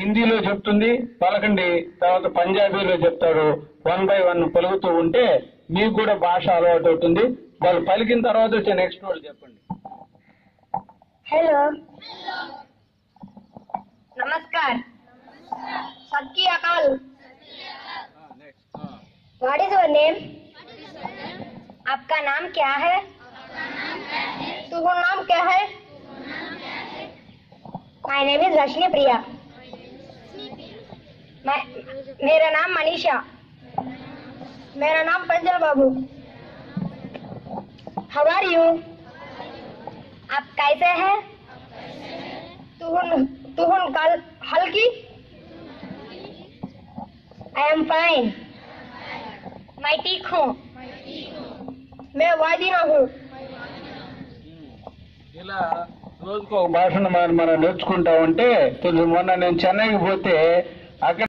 హిందీలో చెప్తుంది పలకండి, తర్వాత పంజాబీలో చెప్తాడు. 1 by 1 పలుకుతూ ఉంటే మీకు కూడా భాష అలవాటు అవుతుంది. వాళ్ళు పలికిన తర్వాత వచ్చే నెక్స్ట్ వాళ్ళు చెప్పండి. हेलो, नमस्कार, सबकी अकाल। What is your name? आपका नाम क्या है? तुम्हारा नाम क्या है? My name is Rashmi Priya. मेरा नाम मनीषा। मेरा नाम पंजल बाबू। How are you? आप कैसे हैं? तुहुन कल हल्की? I am fine. मैं ठीक हूँ। मैं वादिना हूँ। ఇలా రోజుకు ఒక భాషను మనం నేర్చుకుంటా ఉంటే, మొన్న నేను చెన్నైకి పోతే అక్కడ